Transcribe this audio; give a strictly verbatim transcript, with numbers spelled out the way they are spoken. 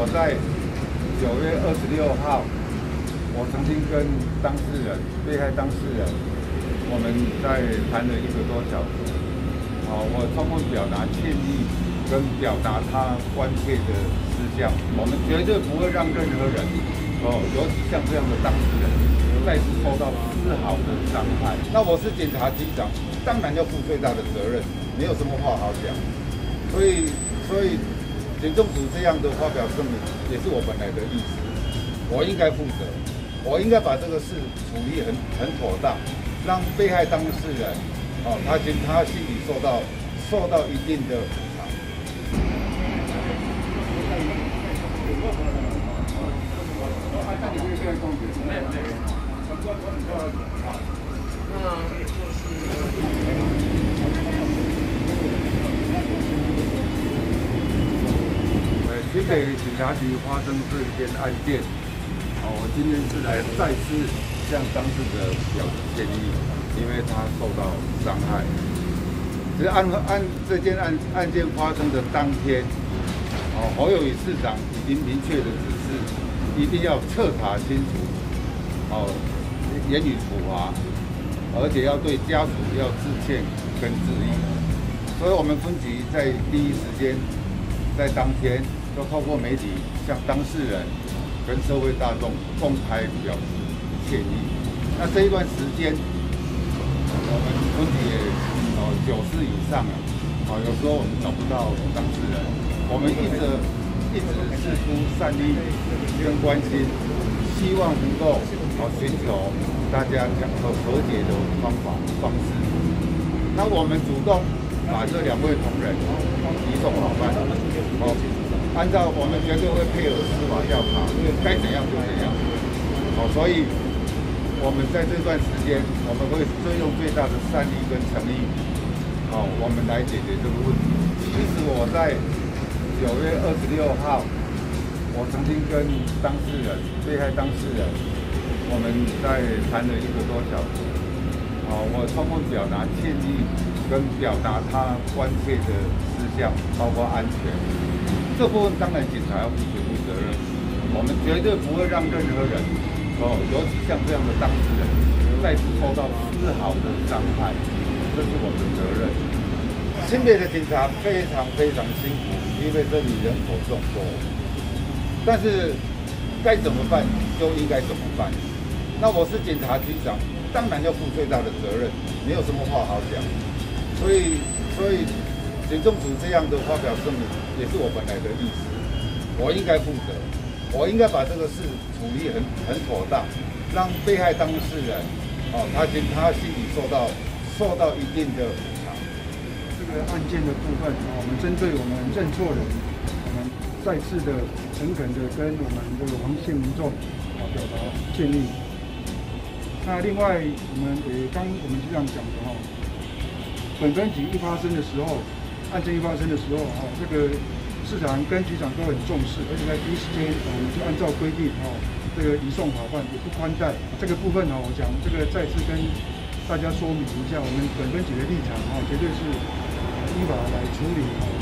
我在九月二十六号，我曾经跟当事人、被害当事人，我们在谈了一个多小时。哦，我充分表达歉意，跟表达他关切的事项。我们绝对不会让任何人，哦，尤其像这样的当事人，再次受到丝毫的伤害。那我是检察局长，当然要负最大的责任，没有什么话好讲。所以，所以。检政署这样的发表声明，也是我本来的意思。我应该负责，我应该把这个事处理很很妥当，让被害当事人，哦，他心他心里受到受到一定的补偿。台北警察局发生这件案件，哦，我今天是来再次向当事者表示歉意，因为他受到伤害。其实案案这件案案件发生的当天，哦，侯友宜市长已经明确的指示，一定要彻查清楚，哦，严予处罚，而且要对家属要致歉跟致意。所以我们分局在第一时间，在当天。都透过媒体向当事人跟社会大众公开表示歉意。那这一段时间，我们分局也哦九次以上了，哦有时候我们找不到当事人，我们一直一直释出善意跟关心，希望能够哦寻求大家讲和和解的方法方式。那我们主动把这两位同仁移送法办，哦。按照我们绝对会配合司法调查，该怎样就怎样。好，所以我们在这段时间，我们会最用最大的善意跟诚意，好，我们来解决这个问题。其实我在九月二十六号，我曾经跟当事人、被害当事人，我们在谈了一个多小时。好，我充分表达歉意，跟表达他关切的事项，包括安全。这部分当然警察要负全部责任，我们绝对不会让任何人，哦，尤其像这样的当事人，再次受到丝毫的伤害，这是我们的责任。新北的警察非常非常辛苦，因为这里人口众多，但是该怎么办就应该怎么办。那我是检察局长，当然要负最大的责任，没有什么话好讲。所以，所以。检政署这样的发表声明，也是我本来的意思。我应该负责，我应该把这个事处理很很妥当，让被害当事人，哦，他心他心里受到受到一定的补偿。 这个案件的部分，我们针对我们认错人，我们再次的诚恳的跟我们这个王姓民众啊表达歉意。那另外，我们也刚我们局长讲的哈，本分局一发生的时候。案件一发生的时候，哈，这个市长跟局长都很重视，而且在第一时间，我们就按照规定，哈，这个移送法办也不宽待。这个部分呢，我想这个再次跟大家说明一下，我们本分局的立场，哈，绝对是依法来处理。